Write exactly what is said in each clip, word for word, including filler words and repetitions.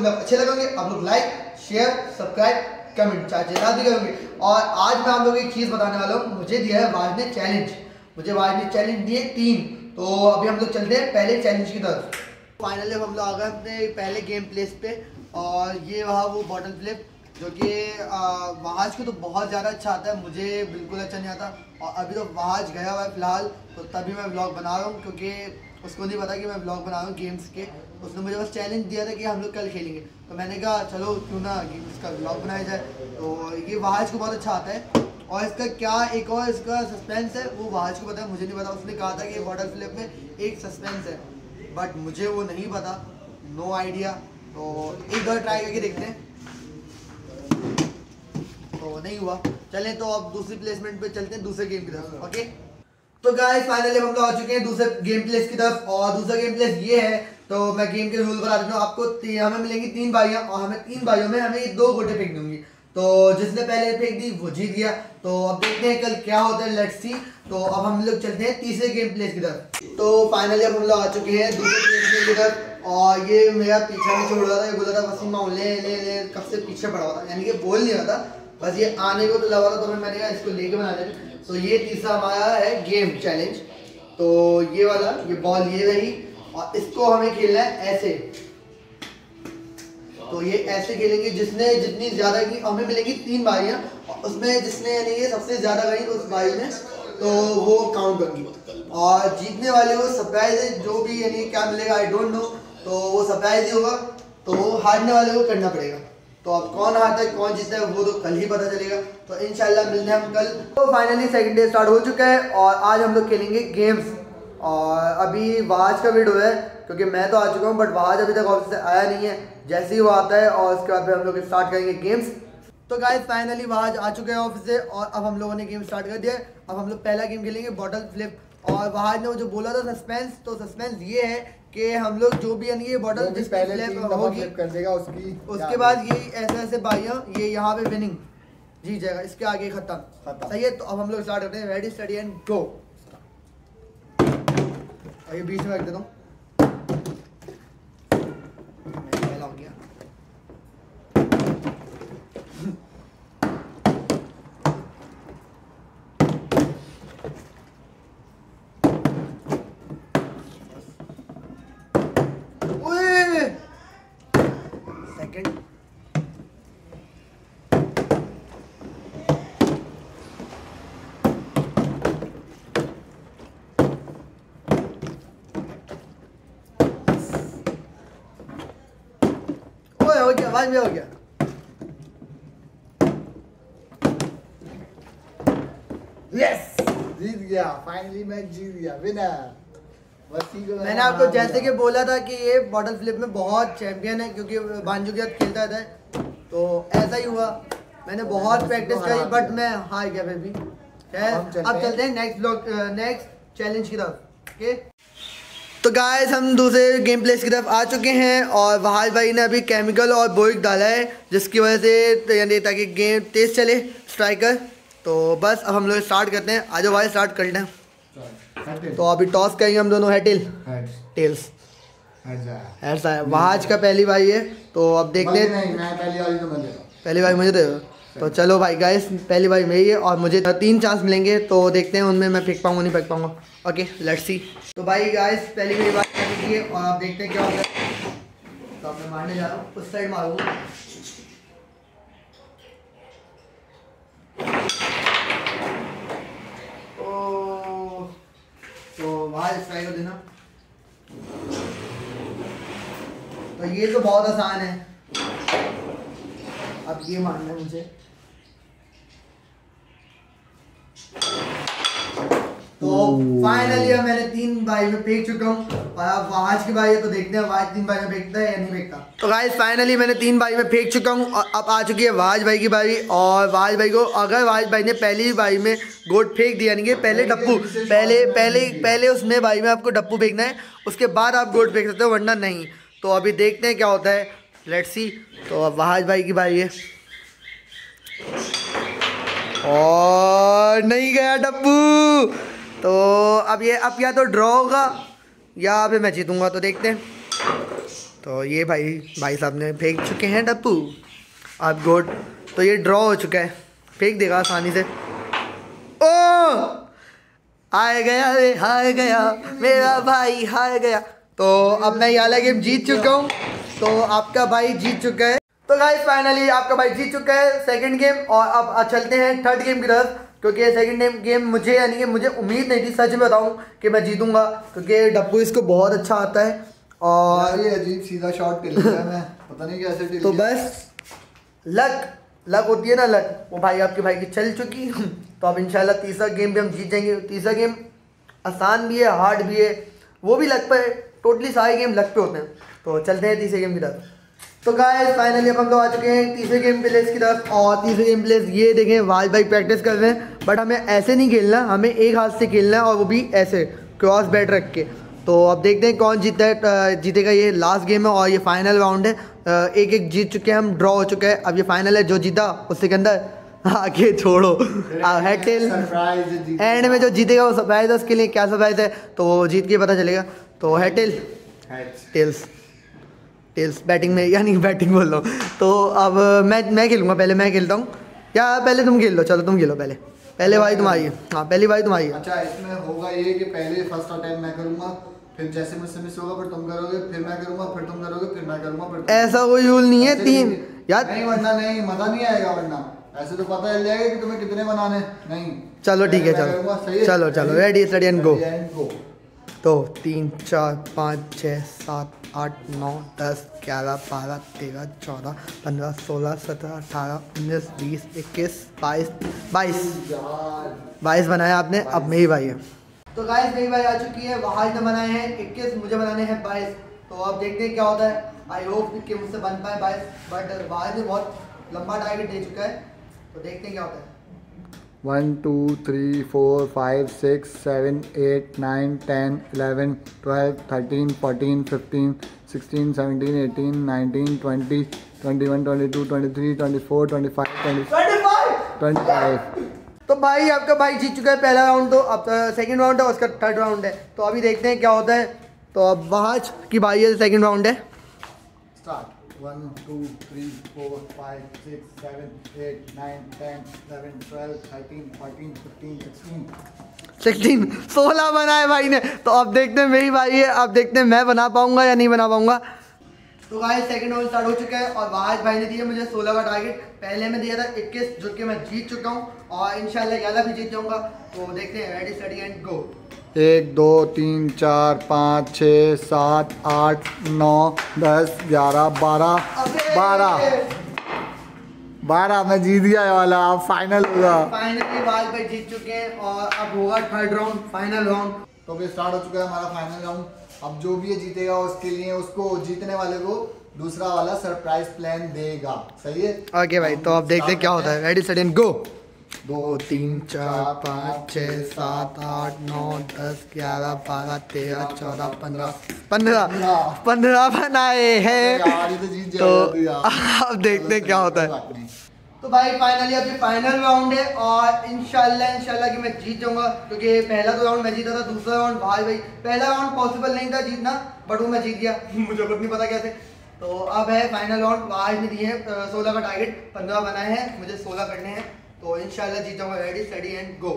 तुम्हें अच्छे लगेंगे, आप लोग लाइक शेयर सब्सक्राइब कमेंट चाहे ना भी करोगे। और आज मैं आप लोगों को एक चीज़ बताने वाला हूँ। मुझे दिया है वाज ने चैलेंज, मुझे वाज ने चैलेंज दिए तीन। तो अभी हम लोग चलते हैं पहले चैलेंज की तरफ। फाइनली हम लोग आ गए अपने पहले गेम प्लेस पे, और ये वहाँ वो बॉटल फ्लिप जो कि वहाज को तो बहुत ज़्यादा अच्छा आता है, मुझे बिल्कुल अच्छा नहीं आता। और अभी तो वहाज गया हुआ है फ़िलहाल, तो तभी मैं व्लॉग बना रहा हूँ, क्योंकि उसको नहीं पता कि मैं व्लॉग बना रहा हूँ गेम्स के। उसने मुझे बस चैलेंज दिया था कि हम लोग कल खेलेंगे, तो मैंने कहा चलो क्यों ना गेम्स का व्लॉग बनाया जाए। तो ये वहाज को बहुत अच्छा आता है, और इसका क्या एक और इसका सस्पेंस है वो वहाज को पता है, मुझे नहीं पता। उसने कहा था कि बॉटल फ्लिप में एक सस्पेंस है, बट मुझे वो नहीं पता, नो आइडिया। तो एक बार ट्राई करके देखते हैं, तो नहीं हुआ। चलें तो अब दूसरी प्लेसमेंट पे चलते हैं, दूसरे गेम की तरफ। ओके तो गाइस फाइनली हम लोग आ चुके हैं दूसरे गेम प्लेस की तरफ, और दूसरा गेम प्लेस ये है। तो मैं गेम के रूल बता देता हूँ आपको। हमें मिलेंगी तीन बारियाँ, और हमें तीन बारियों में हमें दो गोटे फेंक दूंगी। तो जिसने पहले फेंक दी वो जीत गया। तो अब देखते हैं कल क्या होता है, लेट्स सी। तो अब हम लोग चलते हैं तीसरे गेम प्लेस की तरफ। तो फाइनली अब हम लोग आ चुके हैं दूसरे गेम प्लेस की तरफ, और ये मेरा पीछा नहीं छोड़ रहा था। ये बोल रहा था वसीम माँ ले ले ले कब से पीछे पड़ा हुआ था, यानी कि बोल नहीं रहा था, बस ये आने को तो लगा था। तो मैंने कहा इसको लेके बना देते। तो ये तीसरा हमारा है गेम चैलेंज। तो ये वाला ये बॉल ये रही, और इसको हमें खेलना है ऐसे। तो ये ऐसे खेलेंगे, जिसने जितनी ज़्यादा की हमें मिलेगी तीन बारियाँ, और उसमें जिसने यानी कि सबसे ज़्यादा गई उस बारी में, तो वो काउंट होगी। और जीतने वाले को सरप्राइज है, जो भी यानी क्या मिलेगा आई डोंट नो, तो वो सरप्राइज ही होगा। तो हारने वाले को करना पड़ेगा। तो अब कौन हारता है कौन जीतता है वो तो कल ही पता चलेगा। तो इंशाल्लाह मिलते हैं हम कल। तो फाइनली सेकंड डे स्टार्ट हो चुका है, और आज हम लोग खेलेंगे गेम्स। और अभी वहाज का वेट हुआ है, क्योंकि मैं तो आ चुका हूँ, बट वहाज अभी तक ऑफिस से आया नहीं है। जैसे ही वो आता है और उसके बाद फिर हम लोग स्टार्ट करेंगे गेम्स। तो गाइस फाइनली वहाज आ चुके हैं ऑफिस से, और अब हम लोगों ने गेम स्टार्ट कर दिया है। अब हम लोग पहला गेम खेलेंगे बॉटल फ्लिप। और वहाज ने वो जो बोला था सस्पेंस, तो सस्पेंस ये है कि हम लोग जो भी यानी ये बॉटल जिस पहले फ्लिप होगी कर देगा उसकी, उसके बाद ये ऐसे ऐसे बाइयाँ ये यहाँ पे विनिंग जीत जाएगा, इसके आगे खत्म। सही है, तो अब हम लोग स्टार्ट करते हैं। Ready steady and go. और ये बीच में रख देता हूँ, पहला हो गया। सेकंड ओए हो गया, आवाज में हो गया। यस जीत गया, फाइनली मैं जीत गया, विनर। मैंने आपको जैसे कि बोला था कि ये बॉटल फ्लिप में बहुत चैंपियन है, क्योंकि बांजू के साथ खेलता था, तो ऐसा ही हुआ। मैंने बहुत प्रैक्टिस करी, बट मैं हार गया फिर भी। खैर अब चलते हैं नेक्स्ट ब्लॉग नेक्स्ट चैलेंज की तरफ। ओके तो गाइस हम दूसरे गेम प्लेस की तरफ आ चुके हैं, और वहाज भाई ने अभी केमिकल और बोइक डाला है, जिसकी वजह से यानी ताकि गेम तेज चले स्ट्राइकर। तो बस अब हम लोग स्टार्ट करते हैं। आज भाई स्टार्ट कर लें। तो अभी टॉस करेंगे हम दोनों, है टेल टेल्स ऐसा है। वहाज का पहली बारी है, तो अब देखते हैं। पहली बारी मुझे दे दो। तो चलो भाई गाइस पहली बारी मेरी है, और मुझे तीन चांस मिलेंगे, तो देखते हैं उनमें मैं फेंक पाऊंगा नहीं फेंक पाऊंगा। Okay let's see. तो भाई गाइस पहली मेरी बात कर दीजिए, और आप देखते हैं क्या होता है। तो अब मैं मारने जा रहा हूँ, उस साइड मारूंगा। तो वहाँ ट्राई कर देना। तो ये तो बहुत आसान है, अब ये मारना है मुझे। तो फाइनली अब मैंने तीन बारी में फेंक चुका हूँ, और अब वहाज की बारी है, तो देखते हैं वहाज तीन बारी में फेंकता है या नहीं फेंकता। तो गाइस फाइनली मैंने तीन बारी में फेंक चुका हूँ, और अब आ चुकी है वहाज भाई की बारी। और वहाज भाई को अगर वहाज भाई ने पहली बारी में गोट फेंक दिया, यानी कि पहले डप्पू पहले पहले पहले उसमें बारी में आपको डप्पू फेंकना है, उसके बाद आप गोट फेंक सकते हो, वरना नहीं। तो अभी देखते हैं क्या होता है, लेट्स सी। तो अब वहाज भाई की बारी है, और नहीं गया डप्पू। तो अब ये अब या तो ड्रॉ होगा या फिर मैं जीतूंगा, तो देखते हैं। तो ये भाई भाई साहब ने फेंक चुके हैं डप्पू। अब गुड, तो ये ड्रॉ हो चुका है, फेंक देगा आसानी से। ओ हार गया रे, हार गया मेरा भाई, हार गया। तो अब मैं ये वाला गेम जीत चुका हूँ, तो आपका भाई जीत चुका है। तो गाइस फाइनली आपका भाई जीत चुका है सेकंड गेम, और अब चलते हैं थर्ड गेम की तरफ, क्योंकि सेकंड गेम मुझे यानी कि मुझे उम्मीद नहीं थी, सच में बताऊँ, कि मैं जीतूंगा, क्योंकि डप्पू इसको बहुत अच्छा आता है और ये अजीब सीधा शॉट कर लिया मैं, पता नहीं कैसे टिक तो गया। बस लक लक होती है ना, लक, वो भाई आपके भाई की चल चुकी। तो अब इंशाल्लाह तीसरा गेम भी हम जीत जाएंगे। तीसरा गेम आसान भी है, हार्ड भी है, वो भी लक पे है, टोटली सारे गेम लक पे होते हैं। तो चलते हैं तीसरे गेम की तरफ। तो गाइस फाइनली अब हम लोग आ चुके हैं तीसरे गेम प्लेस की तरफ, और तीसरे गेम प्लेस ये देखें वाज भाई प्रैक्टिस कर रहे हैं, बट हमें ऐसे नहीं खेलना, हमें एक हाथ से खेलना है, और वो भी ऐसे क्रॉस बैट रख के। तो अब देखते हैं कौन जीता है, जीतेगा। ये लास्ट गेम है और ये फाइनल राउंड है, एक एक जीत चुके हैं हम, ड्रॉ हो चुका है, अब ये फाइनल है, जो जीता उससे के अंदर आगे छोड़ो हेड टेल, एंड में जो जीतेगा वो सरप्राइज है, उसके लिए क्या सरप्राइज है तो वो जीत के पता चलेगा। तो head tail, tails tails batting में, यानी बैटिंग बोल रहा हूँ। तो अब मैं मैं खेलूँगा, पहले मैं खेलता हूँ, या पहले तुम खेल लो, चलो तुम खेलो पहले, पहले भाई तुम आइए। हाँ पहली भाई तुम आइए। अच्छा इसमें होगा ये कि पहले फर्स्ट अटेम्प्ट मैं करूँगा, फिर जैसे मुझसे मिस होगा फिर तुम करोगे, फिर मैं करूँगा, फिर तुम करोगे, फिर मैं करूँगा, फिर तुम। ऐसा कोई रूल नहीं है, तीन यार नहीं, वरना नहीं मजा नहीं आएगा, वरना ऐसे तो पता चल जाएगा कि तुम्हें कितने बनाने। नहीं चलो ठीक है, चलो चलो चलो रेडी स्टडी एंड गो। तो तीन चार पाँच छः सात आठ नौ दस ग्यारह बारह तेरह चौदह पंद्रह सोलह सत्रह अठारह उन्नीस बीस इक्कीस बाईस बाईस बाईस बनाया आपने, अब मेरी भाई है। तो गाइस मेरी भाई आ चुकी है, वहाज ने बनाए हैं इक्कीस, मुझे बनाने हैं बाईस। तो अब देखते हैं क्या होता है, आई होप कि मुझसे बन पाए बाईस, बट वहाज ने बहुत लंबा टारगेट दे चुका है, तो देखते हैं क्या होता है। One two three four five six seven eight nine ten eleven twelve thirteen fourteen fifteen sixteen seventeen eighteen nineteen twenty twenty one twenty two twenty three twenty four twenty five twenty twenty five. तो भाई आपका भाई जीत चुका है पहला round, तो अब second round है, उसका थर्ड राउंड है। तो अभी देखते हैं क्या होता है। तो अब वहाज की भाई है, सेकंड राउंड है। Start one two three four five six seven eight nine ten eleven twelve thirteen fourteen fifteen sixteen sixteen सोलह बनाए भाई ने। तो अब देखते हैं मेरी भाई है, अब देखते हैं मैं बना पाऊंगा या नहीं बना पाऊंगा। तो भाई सेकंड राउंड स्टार्ट हो चुका है, और वहाज भाई ने दिया मुझे सोलह का टारगेट, पहले में दिया था इक्कीस, जो कि मैं जीत चुका हूँ, और इंशाल्लाह ग्यारह भी जीत जाऊंगा। तो देखते हैं, रेडी स्टडी एंड गो। एक दो तीन चार पाँच छः सात आठ नौ दस ग्यारह बारह बारह बारह मैं जीत गया ये वाला, अब फाइनल होगा। फाइनली वहाज भाई जीत चुके हैं, और अब होगा थर्ड राउंड, फाइनल राउंड। तो अभी स्टार्ट हो चुका है हमारा फाइनल राउंड। अब जो भी ये जीतेगा उसके लिए, उसको जीतने वाले को दूसरा वाला सरप्राइज प्लान देगा, सही है। ओके भाई, तो अब देखते हैं क्या होता है, रेडी सेट एंड गो। दो तीन चार पाँच छः सात आठ नौ दस ग्यारह बारह तेरह चौदह पंद्रह पंद्रह पंद्रह बनाए हैं। तो अब देखते हैं क्या होता है। तो भाई फाइनली अभी फाइनल राउंड है, और इंशाल्लाह इंशाल्लाह कि मैं जीत जाऊंगा, क्योंकि पहला तो राउंड मैं जीता था, दूसरा राउंड भाई भाई पहला राउंड पॉसिबल नहीं था जीतना, बट वो मैं जीत गया। मुझे खुद नहीं पता कैसे। तो अब है फाइनल राउंड, वहाज ने दिए हैं सोलह का टारगेट, पंद्रह बनाए हैं, मुझे सोलह करने हैं, तो इंशाल्लाह जीत जाऊंगा। Ready steady and go.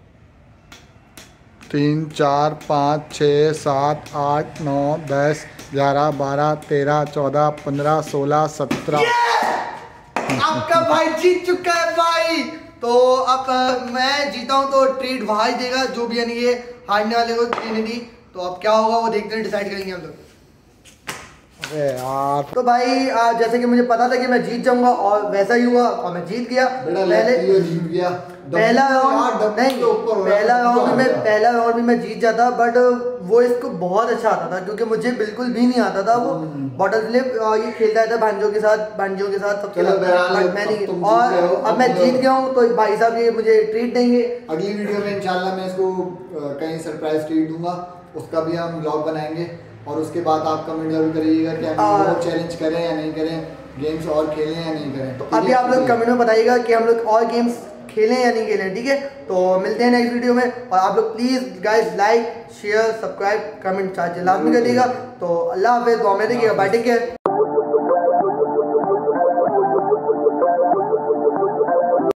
तीन चार पाँच छः सात आठ नौ दस ग्यारह बारह तेरह चौदह पंद्रह सोलह सत्रह। आपका भाई जीत चुका है भाई। तो अब मैं जीता हूँ तो ट्रीट वहाज देगा, जो भी यानी ये हारने वाले को देने दी। तो अब क्या होगा वो देखते हैं, डिसाइड करेंगे हम लोग। अरे यार, तो भाई आ, जैसे कि मुझे पता था कि मैं जीत जाऊंगा, और वैसा ही हुआ, और मैं जीत गया। पहले जीत गया पहला राउंड नहीं, पहला राउंड में पहला राउंड भी मैं जीत जाता, बट वो इसको बहुत अच्छा आता था, क्योंकि मुझे बिल्कुल भी नहीं आता था। वो बॉटल फ्लिप ये खेलता था भांजों के साथ, भांजों के साथ सबके साथ, मैं नहीं। और अब मैं जीत गया हूँ, तो भाई साहब ये मुझे ट्रीट देंगे। अगली वीडियो में इंशाल्लाह मैं इसको कहीं सरप्राइज ट्रीट दूंगा, उसका भी हम व्लॉग बनाएंगे, और उसके बाद आप कमेंट जरूर करिएगा कि हम लोग चैलेंज करें या नहीं करें, गेम्स और खेलें या नहीं करें। तो अभी आप लोग कमेंट में बताइएगा कि हम लोग और गेम्स खेलें या नहीं खेलें, ठीक है। तो मिलते हैं नेक्स्ट वीडियो में, और आप लोग please guys like share subscribe comment चार्ज लाजमी करिएगा। तो अल्लाह हाफिज़, दुआ में देखिएगा, बाय, टेक केयर।